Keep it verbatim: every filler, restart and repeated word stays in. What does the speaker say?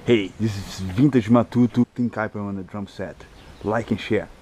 Hey, this is Vintage Matuto, Tim Kuiper on the drum set. Like and share.